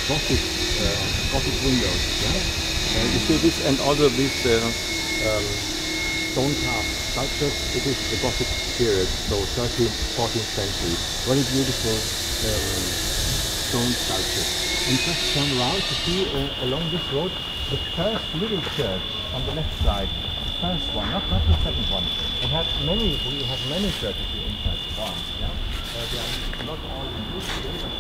Gothic windows. Yeah? You see this, and also this stone carved sculptures. It is the Gothic period, so 13th, 14th century. Very beautiful stone sculptures. And just turn around to see along this road the first little church on the left side. The first one, not the second one. We have many churches here inside the farm. Yeah? They are not all in use today, but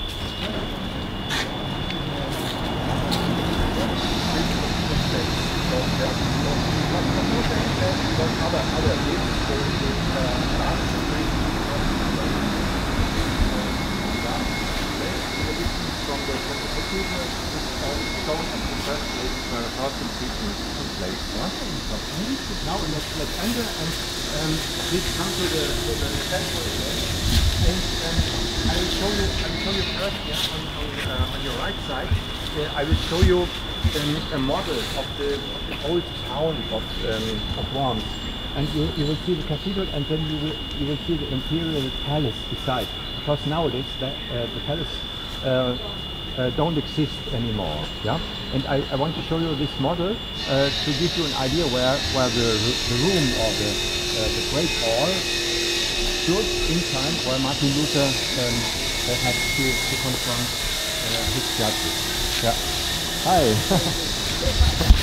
from the cathedral, stone and the first place where earth completion took place. Now let's enter and please come to the temple again. And I will show you first, yeah, on your right side. I will show you a model of the old town of Worms. And you will see the cathedral, and then you will see the imperial palace beside. Because nowadays the palace don't exist anymore. Yeah, and I want to show you this model to give you an idea where the room or the great hall stood in time where Martin Luther had to confront his judges. Yeah. Hi.